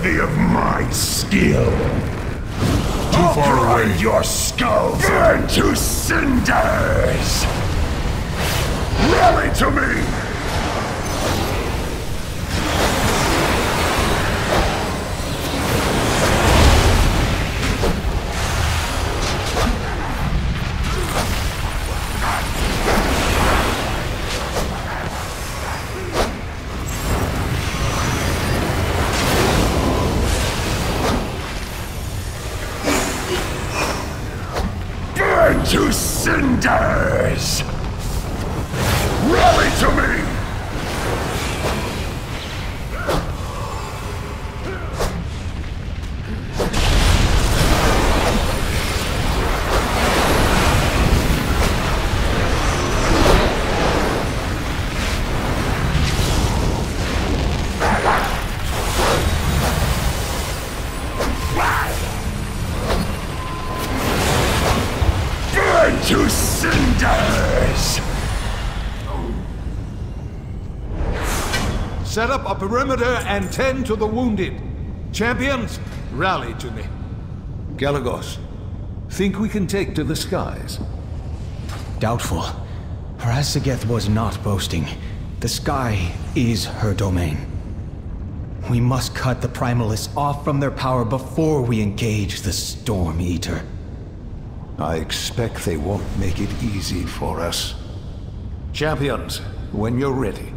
worthy of my skill. Too far away. Your skull burn to cinders! Rally to me! Burn to cinders! Rally to me! Burn to cinders! Set up a perimeter and tend to the wounded. Champions, rally to me. Galagos, think we can take to the skies? Doubtful. Parasageth was not boasting. The sky is her domain. We must cut the Primalists off from their power before we engage the Storm Eater. I expect they won't make it easy for us. Champions, when you're ready.